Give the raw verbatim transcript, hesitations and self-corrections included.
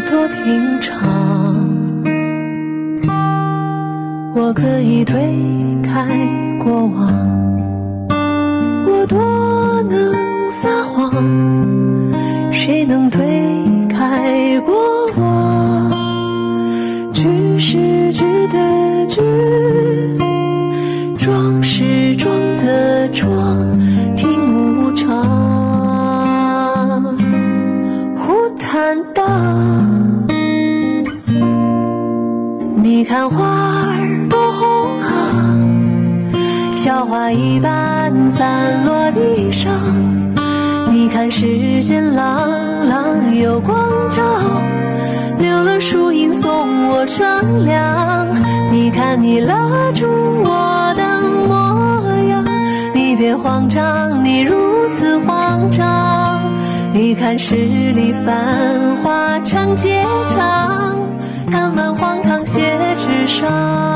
多平常，我可以推开过往，我多能撒谎，谁能推开过往？句是句的句，装是装的装，听无常，忽坦荡。你看花儿多红啊，小花一般散落地上。你看世间朗朗有光照，留了树荫送我乘凉。你看你拉住我的模样，你别慌张，你如此慌张。你看十里繁华长街长，看满荒唐写纸上。